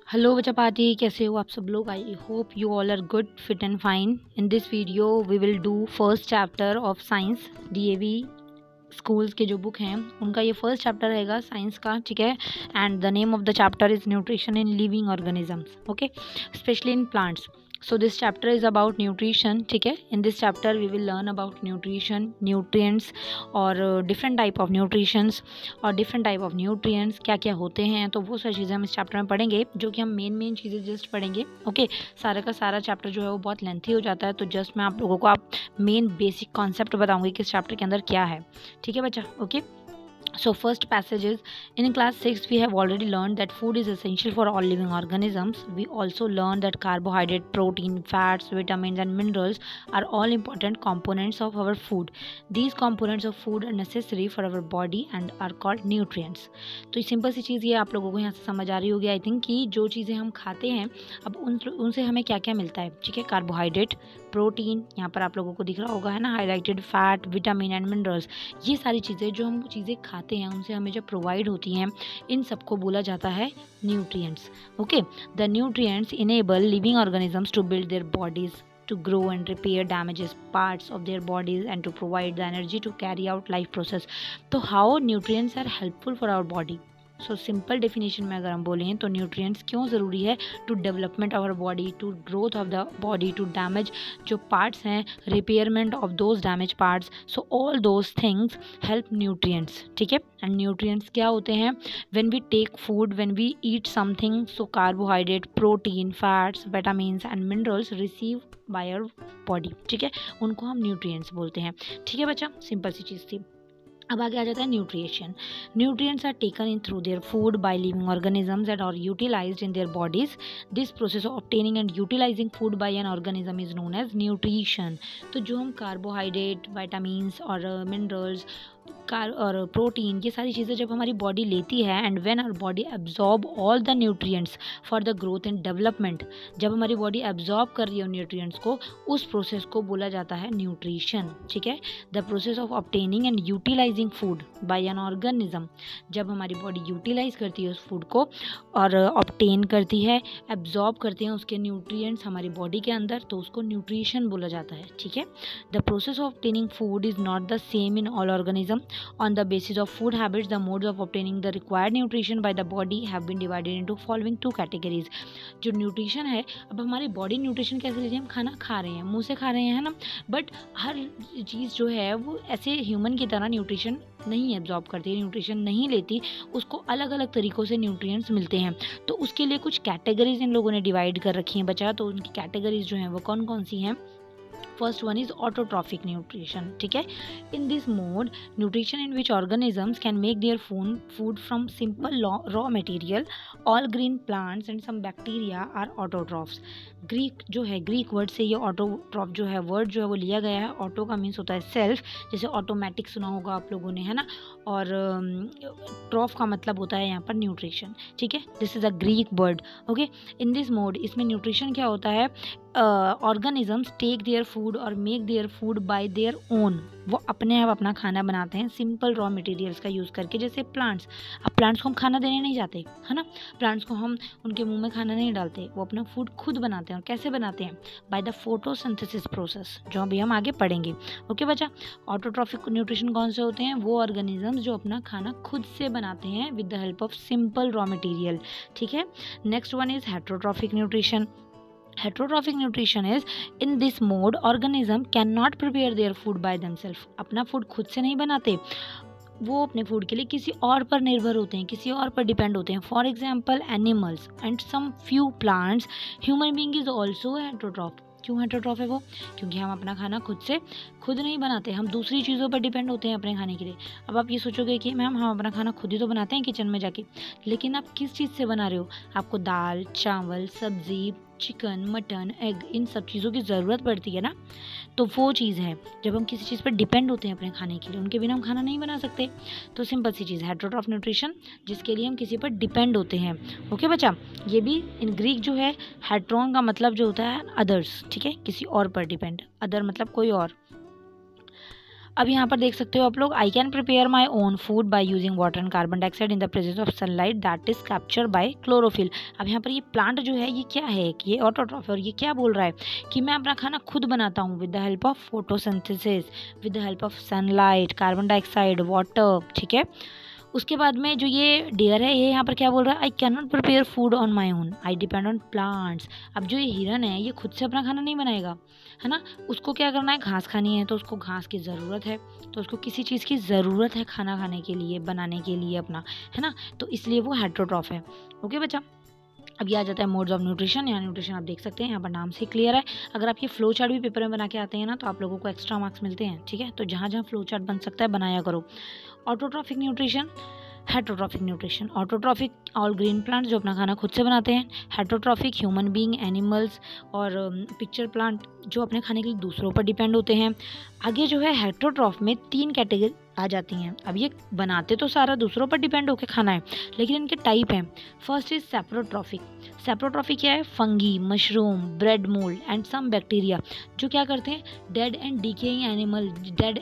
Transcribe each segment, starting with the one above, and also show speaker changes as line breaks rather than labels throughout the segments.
Hello बच्चा party, कैसे हो आप सब लोग। I hope you all are good, fit and fine. In this video we will do first chapter of science. DAV schools के जो बुक हैं उनका ये फर्स्ट चैप्टर रहेगा साइंस का, ठीक है। And the name of the chapter is nutrition in living organisms, okay, specially in plants. So this chapter is about nutrition, ठीक है. In this chapter we will learn about nutrition, nutrients और different type of nutritions और different type of nutrients क्या क्या होते हैं. तो वो सारी चीज़ें हम इस चैप्टर में पढ़ेंगे, जो कि हम मेन चीज़ें जस्ट पढ़ेंगे, ओके. सारा का सारा चैप्टर जो है वो बहुत लेंथी हो जाता है, तो जस्ट मैं आप लोगों को मेन बेसिक कॉन्सेप्ट बताऊँगी कि इस चैप्टर के अंदर क्या है, ठीक है बच्चा, okay. So first passage is, in class 6 we have already learned that food is essential for all living organisms. We also learned that carbohydrate, protein, fats, vitamins and minerals are all important components of our food. These components of food are necessary for our body and are called nutrients. तो simple सी चीज़ ये आप लोगों को यहाँ से समझ आ रही होगी आई थिंक, कि जो चीज़ें हम खाते हैं अब उनसे हमें क्या क्या मिलता है, ठीक है. कार्बोहाइड्रेट, प्रोटीन, यहाँ पर आप लोगों को दिख रहा होगा है ना highlighted, fat, vitamin and minerals, ये सारी चीज़ें जो हम चीज़ें खाते हैं उनसे हमें जो प्रोवाइड होती हैं, इन सबको बोला जाता है nutrients, okay. The nutrients enable living organisms to build their bodies, to grow and repair damages parts of their bodies and to provide the energy to carry out life process. तो how nutrients are helpful for our body? So simple definition में अगर हम बोलें तो nutrients क्यों ज़रूरी है, to development our body, to growth of the body, to damage जो पार्ट्स हैं, repairment of those damage parts. So all those things help nutrients, ठीक है. एंड न्यूट्रिएंट्स क्या होते हैं, when we take food, when we eat something, so carbohydrate, protein, fats, vitamins and minerals receive by our body, ठीक है, उनको हम nutrients बोलते हैं, ठीक है बच्चा. सिंपल सी चीज़ थी. अब आगे आ जाता है nutrition. Nutrients are taken in through their food by living organisms that are utilised in their bodies. This process of obtaining and utilising food by an organism is known as nutrition. तो जो हम carbohydrate, vitamins और minerals और protein, ये सारी चीज़ें जब हमारी बॉडी लेती है, and when our body absorb all the nutrients for the growth and development, जब हमारी बॉडी एब्जॉर्ब कर रही है न्यूट्रिएंट्स को, उस प्रोसेस को बोला जाता है न्यूट्रिशन, ठीक है. The process of obtaining and utilising food by an organism, जब हमारी बॉडी यूटिलाइज करती है उस फूड को और ऑब्टेन करती है, एब्जॉर्ब करते हैं उसके न्यूट्रिएंट्स हमारी बॉडी के अंदर, तो उसको न्यूट्रिशन बोला जाता है, ठीक है. The process of obtaining food is not the same in all organism. On the basis of food habits, the modes of obtaining the required nutrition by the body have been divided into following two categories. जो nutrition है, अब हमारी body nutrition कैसे लीजिए, हम खाना खा रहे हैं, मुंह से खा रहे हैं, है ना, बट हर चीज़ जो है वो ऐसे ह्यूमन की तरह न्यूट्रिशन नहीं एब्जॉर्ब करती है, न्यूट्रिशन नहीं लेती, उसको अलग अलग तरीक़ों से न्यूट्रिएंट्स मिलते हैं. तो उसके लिए कुछ कैटेगरीज इन लोगों ने डिवाइड कर रखी हैं बच्चा. तो उनकी कैटेगरीज जो हैं वो कौन कौन सी हैं. First one is autotrophic nutrition, ठीक है. In this mode, nutrition in which organisms can make their food from simple raw material. All green plants and some bacteria are autotrophs. Greek जो है, ग्रीक वर्ड से ये autotroph जो है word जो है वो लिया गया है. ऑटो का मीन्स होता है सेल्फ, जैसे ऑटोमेटिक सुना होगा आप लोगों ने, है ना, और ट्रॉफ का मतलब होता है यहाँ पर न्यूट्रिशन, ठीक है. This is a Greek word, okay. In this mode, इसमें न्यूट्रिशन क्या होता है, ऑर्गेनिजम्स टेक देयर फूड और make their food by their own, वो अपने आप अपना खाना बनाते हैं सिंपल रॉ मटेरियल्स का यूज़ करके, जैसे प्लांट्स. अब प्लांट्स को हम खाना देने नहीं जाते, है ना, प्लांट्स को हम उनके मुंह में खाना नहीं डालते, वो अपना फूड खुद बनाते हैं. और कैसे बनाते हैं, बाय द फोटोसिंथेसिस प्रोसेस, जो अभी हम आगे पढ़ेंगे, ओके बच्चा. ऑटोट्रॉफिक न्यूट्रिशन कौन से होते हैं, वो ऑर्गेनिजम्स जो अपना खाना खुद से बनाते हैं with the help of simple raw material, ठीक है. Next one is heterotrophic nutrition. Heterotrophic nutrition is, in this mode organism can not prepare their food by themselves, अपना फूड खुद से नहीं बनाते, वो अपने फूड के लिए किसी और पर निर्भर होते हैं, किसी और पर डिपेंड होते हैं. For example animals and some few plants. Human being is also heterotroph. क्यों हेट्रोट्रॉफ है वो, क्योंकि हम अपना खाना खुद नहीं बनाते, हम दूसरी चीज़ों पर डिपेंड होते हैं अपने खाने के लिए. अब आप ये सोचोगे कि मैम हम अपना खाना खुद ही तो बनाते हैं किचन में जाके, लेकिन आप किस चीज़ से बना रहे हो, आपको दाल, चावल, सब्ज़ी, चिकन, मटन, एग, इन सब चीज़ों की ज़रूरत पड़ती है ना. तो वो चीज़ है जब हम किसी चीज़ पर डिपेंड होते हैं अपने खाने के लिए, उनके बिना हम खाना नहीं बना सकते. तो सिंपल सी चीज़ हेट्रोट्रॉफ न्यूट्रिशन, जिसके लिए हम किसी पर डिपेंड होते हैं, ओके बच्चा. ये भी इन ग्रीक जो है, हेट्रोन का मतलब जो होता है अदर्स, ठीक है, किसी और पर डिपेंड, अदर मतलब कोई और. अब यहाँ पर देख सकते हो आप लोग, I can prepare my own food by using water and carbon dioxide in the presence of sunlight that is capture by chlorophyll. अब यहाँ पर ये प्लांट जो है ये क्या है कि ये ऑटोट्रॉफ है, और ये क्या बोल रहा है कि मैं अपना खाना खुद बनाता हूँ with the help of photosynthesis, with the help of sunlight, carbon dioxide, water. ठीक है, उसके बाद में जो ये डियर है ये यहाँ पर क्या बोल रहा है, I can not prepare food on my own, I depend on plants. अब जो ये हिरन है ये खुद से अपना खाना नहीं बनाएगा, है ना, उसको क्या करना है, घास खानी है, तो उसको घास की ज़रूरत है, तो उसको किसी चीज़ की ज़रूरत है खाना खाने के लिए, बनाने के लिए अपना, है ना, तो इसलिए वो हेटेरोट्रॉफ है। ओके बच्चा, अब ये आ जाता है मोड्स ऑफ न्यूट्रिशन। यहाँ न्यूट्रिशन आप देख सकते हैं, यहाँ पर नाम से क्लियर है। अगर आप ये फ्लो चार्ट भी पेपर में बना के आते हैं ना तो आप लोगों को एक्स्ट्रा मार्क्स मिलते हैं। ठीक है, तो जहाँ जहाँ फ्लो चार्ट बन सकता है बनाया करो। Autotrophic nutrition, heterotrophic nutrition. Autotrophic all green plants जो अपना खाना खुद से बनाते हैं। हेटेरोट्रॉफिक ह्यूमन बीइंग, एनिमल्स और पिक्चर प्लांट जो अपने खाने के लिए दूसरों पर डिपेंड होते हैं। आगे जो है हेटेरोट्रॉफ में 3 कैटेगरी आ जाती हैं। अब ये बनाते तो सारा दूसरों पर डिपेंड होकर खाना है, लेकिन इनके टाइप हैं। First is saprotrophic. सेप्रोट्रॉफिक क्या है, fungi, mushroom, bread mould and some bacteria जो क्या करते हैं, dead and decaying animal, dead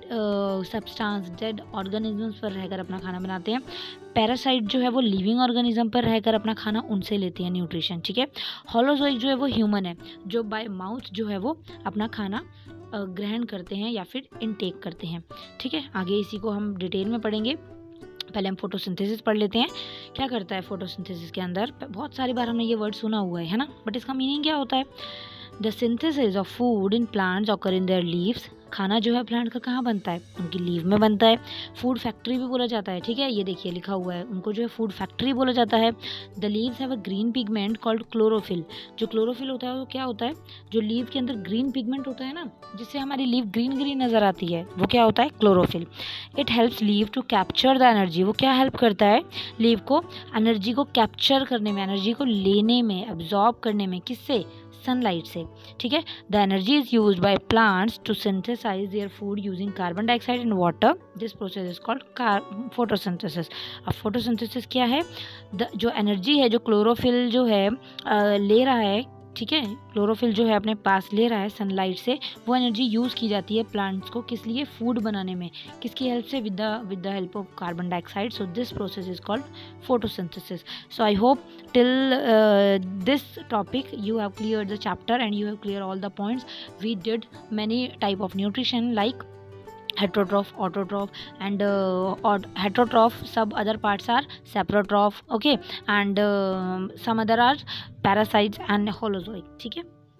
substance, dead organisms पर रहकर अपना खाना बनाते हैं। पैरासाइट जो है वो लिविंग ऑर्गेनिज्म पर रहकर अपना खाना उनसे लेते हैं न्यूट्रिशन। ठीक है, होलोजोइक जो है वो ह्यूमन है, जो बाय माउथ जो है वो अपना खाना ग्रहण करते हैं या फिर इनटेक करते हैं। ठीक है, आगे इसी को हम डिटेल में पढ़ेंगे। पहले हम फोटोसिंथेसिस पढ़ लेते हैं। क्या करता है फोटोसिंथेसिस के अंदर, बहुत सारी बार हमने ये वर्ड सुना हुआ है ना, बट इसका मीनिंग क्या होता है। The synthesis of food in plants occur in their leaves. खाना जो है प्लांट का कहाँ बनता है, उनकी लीव में बनता है। फूड फैक्ट्री भी बोला जाता है। ठीक है, ये देखिए लिखा हुआ है, उनको जो है फूड फैक्ट्री बोला जाता है। The leaves have a green pigment called chlorophyll. जो क्लोरोफिल होता है वो क्या होता है, जो लीव के अंदर ग्रीन पिगमेंट होता है ना, जिससे हमारी लीव ग्रीन ग्रीन नजर आती है, वो क्या होता है, chlorophyll. It helps leave to capture the energy. वो क्या हेल्प करता है लीव को, एनर्जी को कैप्चर करने में, एनर्जी को लेने में, एब्जॉर्ब करने में, किससे, सनलाइट से। ठीक है, the energy is used by plants to synthesise their food using carbon dioxide and water. This process is called photosynthesis. अब फोटोसिंथेसिस क्या है, जो एनर्जी है, जो क्लोरोफिल जो है ले रहा है, ठीक है, क्लोरोफिल जो है अपने पास ले रहा है सनलाइट से, वो एनर्जी यूज़ की जाती है प्लांट्स को किस लिए, फूड बनाने में। किसकी हेल्प से, with the help of carbon dioxide. So this process is called photosynthesis. So I hope till this topic you have cleared the chapter and you have cleared all the points. We did many type of nutrition like heterotroph, autotroph and heterotroph. Some other parts are saprotroph, okay, and some other are parasites and holozoic. ठीक है,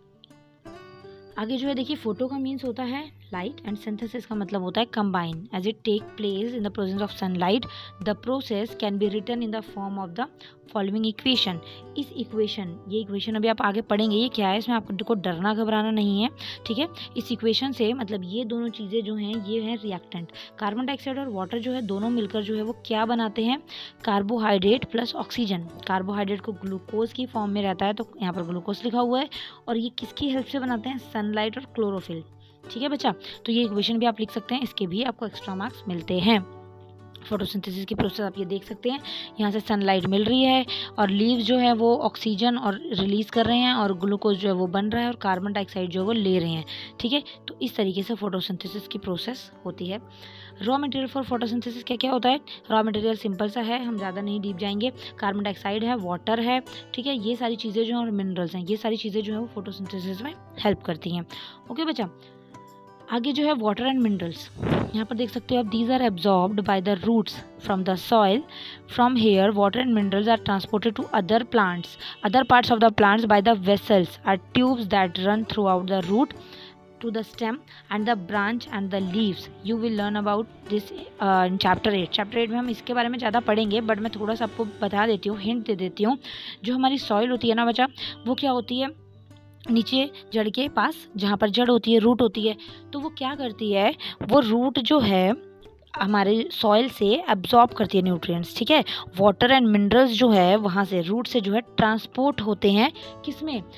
आगे जो है देखिए, photo का means होता है light and synthesis का मतलब होता है combine. As it take place in the presence of sunlight, the process can be written in the form of the following equation. इस इक्वेशन, ये इक्वेशन अभी आप आगे पढ़ेंगे, ये क्या है, इसमें आपको डरना घबराना नहीं है। ठीक है, इस इक्वेशन से मतलब ये दोनों चीज़ें जो हैं ये हैं रिएक्टेंट। कार्बन डाइऑक्साइड और वाटर जो है दोनों मिलकर जो है वो क्या बनाते हैं, कार्बोहाइड्रेट प्लस ऑक्सीजन। कार्बोहाइड्रेट को ग्लूकोज की फॉर्म में रहता है, तो यहाँ पर ग्लूकोज लिखा हुआ है, और ये किसकी हेल्प से बनाते हैं, सनलाइट और क्लोरोफिल। ठीक है बच्चा, तो ये इक्वेशन भी आप लिख सकते हैं, इसके भी आपको एक्स्ट्रा मार्क्स मिलते हैं। फोटोसिंथेसिस की प्रोसेस आप ये देख सकते हैं, यहाँ से सनलाइट मिल रही है और लीव्स जो है वो ऑक्सीजन और रिलीज़ कर रहे हैं, और ग्लूकोज जो है वो बन रहा है, और कार्बन डाइऑक्साइड जो है वो ले रहे हैं। ठीक है, तो इस तरीके से फोटोसिंथेसिस की प्रोसेस होती है। रॉ मटेरियल फॉर फोटोसिंथेसिस क्या क्या होता है, रॉ मटेरियल सिंपल सा है, हम ज़्यादा नहीं डीप जाएंगे। कार्बन डाइऑक्साइड है, वाटर है, ठीक है, ये सारी चीज़ें जो हैं, और मिनरल्स हैं, ये सारी चीज़ें जो है वो फोटोसिंथेसिस में हेल्प करती हैं। ओके बच्चा, आगे जो है वाटर एंड मिनरल्स, यहाँ पर देख सकते हो आप, these are absorbed by the roots from the soil. From here water and minerals are transported to other parts of the plants by the vessels or tubes that run throughout the root to the stem and the branch and the leaves. You will learn about this in chapter 8. Chapter 8 में हम इसके बारे में ज़्यादा पढ़ेंगे, but मैं थोड़ा सा आपको बता देती हूँ, हिंट दे देती हूँ। जो हमारी सॉइल होती है ना बच्चा, वो क्या होती है, नीचे जड़ के पास जहाँ पर जड़ होती है, रूट होती है, तो वो क्या करती है, वो रूट जो है हमारे सॉइल से एब्जॉर्ब करती है न्यूट्रिएंट्स। ठीक है, वाटर एंड मिनरल्स जो है वहाँ से रूट से जो है ट्रांसपोर्ट होते हैं, किस में,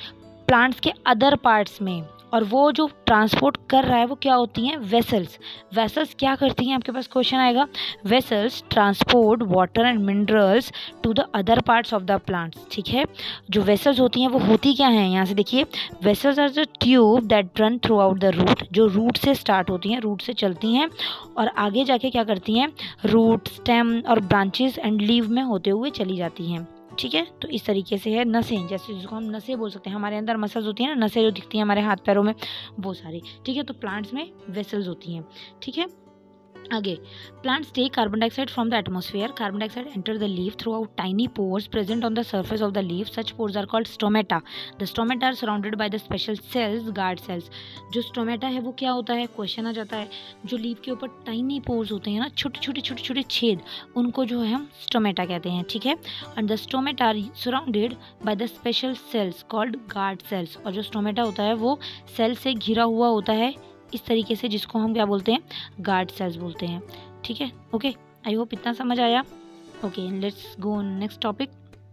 प्लांट्स के अदर पार्ट्स में, और वो जो ट्रांसपोर्ट कर रहा है वो क्या होती हैं, वेसल्स। वेसल्स क्या करती हैं, आपके पास क्वेश्चन आएगा, vessels transport water and minerals to the other parts of the plants. ठीक है, जो वेसल्स होती हैं वो होती क्या हैं, यहाँ से देखिए, vessels are the tube that run throughout the root, जो रूट से स्टार्ट होती हैं, रूट से चलती हैं और आगे जाके क्या करती हैं, रूट, स्टेम और ब्रांचेस एंड लीव में होते हुए चली जाती हैं। ठीक है, तो इस तरीके से है नसें, जैसे जिसको हम नसें बोल सकते हैं, हमारे अंदर मसल्स होती हैं ना, नसें जो दिखती हैं हमारे हाथ पैरों में, वो सारी। ठीक है, तो प्लांट्स में वेसल्स होती हैं। ठीक है, आगे, plants take carbon dioxide from the atmosphere. Carbon dioxide enter the leaf throughout tiny pores present on the surface of the leaf. Such pores are called stomata. The stomata are surrounded by the special cells, guard cells. जो stomata है वो क्या होता है, question आ जाता है, जो leaf के ऊपर टाइनी पोर्स होते हैं ना, छोटे छोटे छेद, उनको जो है हम स्टोमेटा कहते हैं। ठीक है, and the stomata are surrounded by the special cells called guard cells. और जो स्टोमेटा होता है वो सेल से घिरा हुआ होता है इस तरीके से, जिसको हम क्या बोलते हैं, गार्ड सेल्स बोलते हैं। ठीक है, ओके, आई होप इतना समझ आया। Okay, let's go next topic.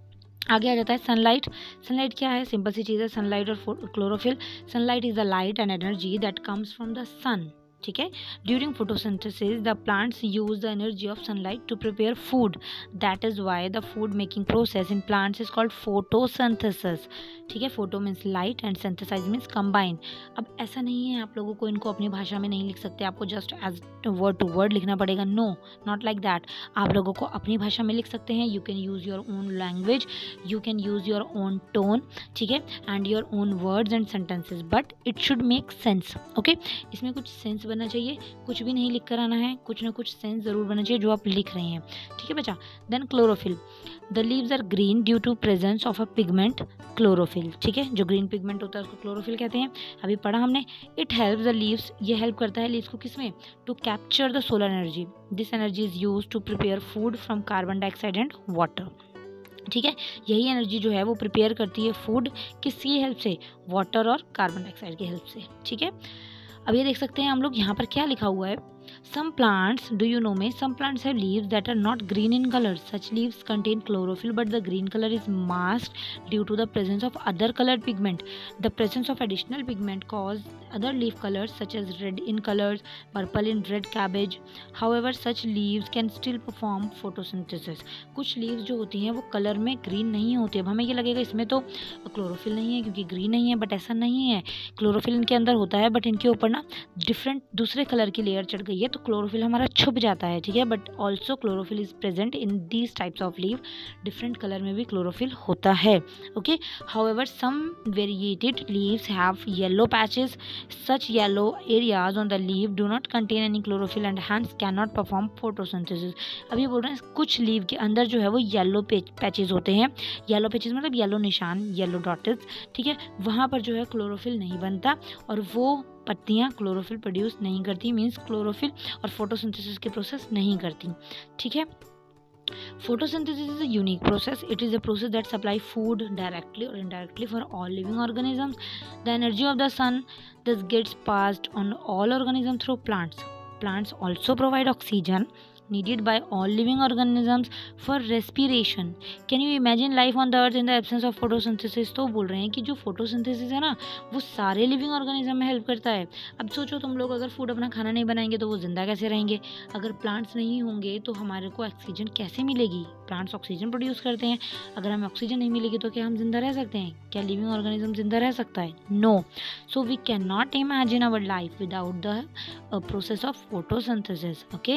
आगे आ जाता है सनलाइट। सनलाइट क्या है, सिंपल सी चीज़ है, सनलाइट और क्लोरोफिल। Sunlight is the light and energy that comes from the sun. ठीक है, during photosynthesis the plants use the energy of sunlight to prepare food, that is why the food making process in plants is called photosynthesis. ठीक है, photo means light and synthesise means combine. अब ऐसा नहीं है आप लोगों को इनको अपनी भाषा में नहीं लिख सकते, आपको just as word to word लिखना पड़ेगा, नो, नॉट लाइक दैट। आप लोगों को अपनी भाषा में लिख सकते हैं, you can use your own language, you can use your own tone, ठीक है, and your own words and sentences, but it should make sense. Okay, इसमें कुछ सेंस बनना चाहिए, कुछ भी नहीं लिख कर आना है, कुछ ना कुछ सेंस ज़रूर बनना चाहिए जो आप लिख रहे हैं। ठीक है बच्चा, then chlorophyll. The leaves are green due to presence of a pigment chlorophyll. ठीक है, जो ग्रीन पिगमेंट होता है उसको क्लोरोफिल कहते हैं, अभी पढ़ा हमने। इट हेल्प द लीव्स, ये हेल्प करता है लीव्स को किसमें, to capture the solar energy. This energy is use to prepare food from carbon dioxide and water. ठीक है, यही एनर्जी जो है वो प्रिपेयर करती है फूड, किसकी हेल्प से, वाटर और कार्बन डाइऑक्साइड की हेल्प से। ठीक है, अब ये देख सकते हैं हम लोग यहाँ पर क्या लिखा हुआ है, some plants, do you know me, some plants have leaves that are not green in color. Such leaves contain chlorophyll, but the green color is masked due to the presence of other colored pigment. The presence of additional pigment cause other leaf colors such as red in colors, purple in red cabbage. However, such leaves can still perform photosynthesis. कुछ leaves जो होती हैं वो colour में green नहीं होती है। अब हमें ये लगेगा इसमें तो क्लोरोफिल नहीं है क्योंकि ग्रीन नहीं है, बट ऐसा नहीं है, क्लोरोफिल इनके अंदर होता है, बट इनके ऊपर ना डिफरेंट दूसरे कलर की लेयर चढ़ गई है तो क्लोरोफिल हमारा छुप जाता है। ठीक है, but also chlorophyll is present in these types of leave, different colour में भी क्लोरोफिल होता है। Okay, however some variegated leaves have yellow patches, such yellow areas on the leave do not contain any chlorophyll and hence can not perform photosynthesis. अभी बोल रहे हैं कुछ leave के अंदर जो है वो येलो पैचेस होते हैं, येलो पैचेस मतलब येलो निशान, येलो डॉटेस। ठीक है, वहाँ पर जो है क्लोरोफिल नहीं बनता और वो पत्तियाँ क्लोरोफिल प्रोड्यूस नहीं करती, मीन्स क्लोरोफिल और फोटोसिंथेसिस की प्रोसेस नहीं करती। ठीक है, photosynthesis is a unique process. It is a process that supply food directly or indirectly for all living organisms. The energy of the sun thus gets passed on all organisms through plants. Plants also provide oxygen needed by all living organisms for respiration. Can you imagine life on the earth in the absence of photosynthesis? तो बोल रहे हैं कि जो photosynthesis है ना वो सारे living organism में हेल्प करता है। अब सोचो तुम लोग अगर फूड अपना खाना नहीं बनाएंगे तो वो जिंदा कैसे रहेंगे, अगर प्लांट्स नहीं होंगे तो हमारे को ऑक्सीजन कैसे मिलेगी, प्लांट्स ऑक्सीजन प्रोड्यूस करते हैं, अगर हमें ऑक्सीजन नहीं मिलेगी तो क्या हम जिंदा रह सकते हैं, क्या लिविंग ऑर्गेनिज्म जिंदा रह सकता है, no. So we can not imagine our life without the process of photosynthesis. Okay,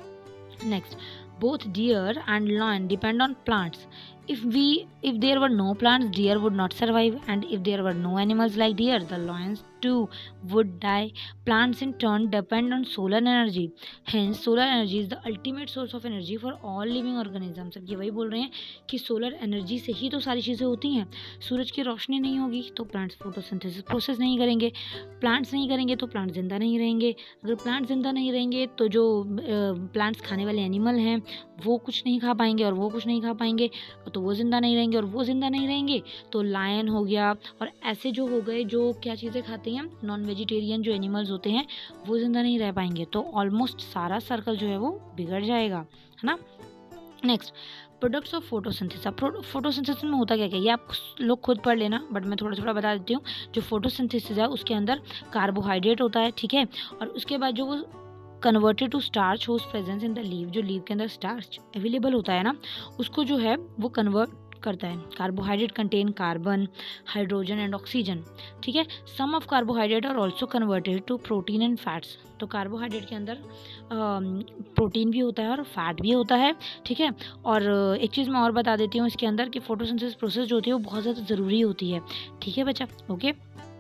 next, both deer and lion depend on plants. If there were no plants, deer would not survive, and if there were no animals like deer, the lions too would die. Plants in turn depend on solar energy. Hence, solar energy is the ultimate source of energy for all living organisms. अब ये वही बोल रहे हैं कि solar energy से ही तो सारी चीज़ें होती हैं। सूरज की रोशनी नहीं होगी तो प्लांट्स फोटोसिंथेसिस प्रोसेस नहीं करेंगे, प्लांट्स नहीं करेंगे तो प्लांट्स जिंदा नहीं रहेंगे, अगर प्लांट्स जिंदा नहीं रहेंगे तो जो प्लांट्स खाने वाले एनिमल हैं वो कुछ नहीं खा पाएंगे और वो कुछ नहीं खा पाएंगे तो वो जिंदा नहीं रहेंगे और वो जिंदा नहीं रहेंगे तो लायन हो गया और ऐसे जो हो गए जो क्या चीज़ें खाते हैं, नॉन वेजिटेरियन जो एनिमल्स होते हैं वो जिंदा नहीं रह पाएंगे, तो ऑलमोस्ट सारा सर्कल जो है वो बिगड़ जाएगा, है ना। Next, products of photosynthesis. Photosynthesis में होता क्या क्या ये आप लोग खुद पढ़ लेना, बट मैं थोड़ा थोड़ा बता देती हूँ। जो फोटोसिंथेसिस है उसके अंदर कार्बोहाइड्रेट होता है, ठीक है, और उसके बाद जो वो converted to starch whose presence in the leave, जो लीव के अंदर स्टार्च अवेलेबल होता है ना, उसको जो है वो कन्वर्ट करता है। Carbohydrate contain carbon, hydrogen and oxygen, ठीक है। Some of carbohydrate are also converted to protein and fats. तो कार्बोहाइड्रेट के अंदर प्रोटीन भी होता है और फैट भी होता है, ठीक है। और एक चीज़ मैं और बता देती हूँ इसके अंदर कि फोटोसिंथेसिस प्रोसेस जो होती है वो बहुत ज़्यादा ज़रूरी होती है, ठीक है बच्चा, ओके।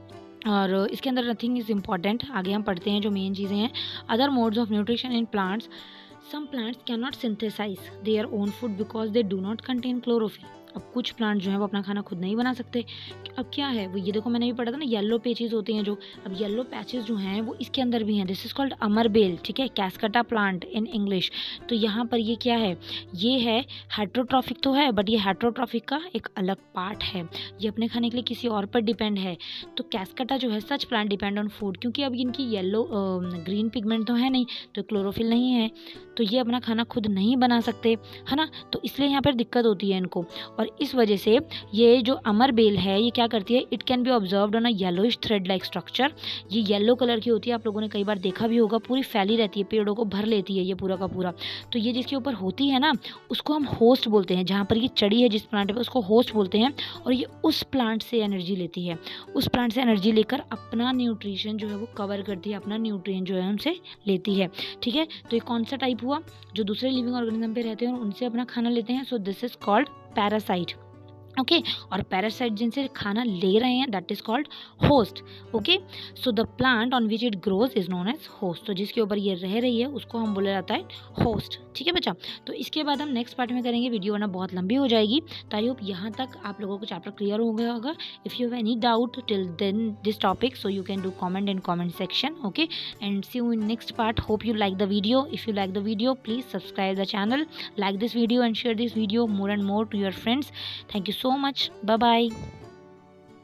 और इसके अंदर नथिंग इज़ इम्पॉर्टेंट। आगे हम पढ़ते हैं जो मेन चीज़ें हैं। Other modes of nutrition in plants, some plants can not synthesise their own food because they do not contain chlorophyll. अब कुछ प्लांट जो है वो अपना खाना खुद नहीं बना सकते। अब क्या है वो, ये देखो मैंने भी पढ़ा था ना, येलो पैचेस होते हैं जो, अब येलो पैचेस जो हैं वो इसके अंदर भी हैं। दिस इज कॉल्ड अमरबेल, ठीक है, कैस्कटा प्लांट इन इंग्लिश। तो यहाँ पर ये क्या है, ये है हेट्रोट्रॉफिक तो है, बट ये हेट्रोट्रॉफिक का एक अलग पार्ट है, ये अपने खाने के लिए किसी और पर डिपेंड है। तो कैस्कटा जो है such plant depend on food, क्योंकि अब इनकी येलो ग्रीन पिगमेंट तो है नहीं, तो क्लोरोफिल नहीं है, तो ये अपना खाना खुद नहीं बना सकते, है ना। तो इसलिए यहाँ पर दिक्कत होती है इनको। और इस वजह से ये जो अमरबेल है ये क्या करती है, it can be observed on a yellowish thread like structure. ये येलो कलर की होती है, आप लोगों ने कई बार देखा भी होगा, पूरी फैली रहती है, पेड़ों को भर लेती है ये पूरा का पूरा। तो ये जिसके ऊपर होती है ना उसको हम होस्ट बोलते हैं, जहाँ पर ये चढ़ी है जिस प्लांट पर उसको होस्ट बोलते हैं। और ये उस प्लांट से एनर्जी लेती है, उस प्लांट से एनर्जी लेकर अपना न्यूट्रिशन जो है वो कवर करती है, अपना न्यूट्रिएंट जो है उनसे लेती है, ठीक है। तो ये कौन सा टाइप हुआ, जो दूसरे लिविंग ऑर्गेनिज्म पे रहते हैं और उनसे अपना खाना लेते हैं। So this is called parasite, okay. और पैरासाइट जिनसे खाना ले रहे हैं that is called host, okay. So the plant on which it grows is known as host. तो जिसके ऊपर ये रह रही है उसको हम बोला जाता है होस्ट, ठीक है बच्चा। तो इसके बाद हम नेक्स्ट पार्ट में करेंगे, वीडियो वरना बहुत लंबी हो जाएगी। तो आई होप यहाँ तक आप लोगों को चैप्टर क्लियर हो गया होगा। If you have any doubt till then this topic, so you can do comment in comment section, okay, and see you in next part. Hope you like the video. If you like the video, please subscribe the channel, like this video and share this video more and more to your friends. Thank you so much. Bye bye.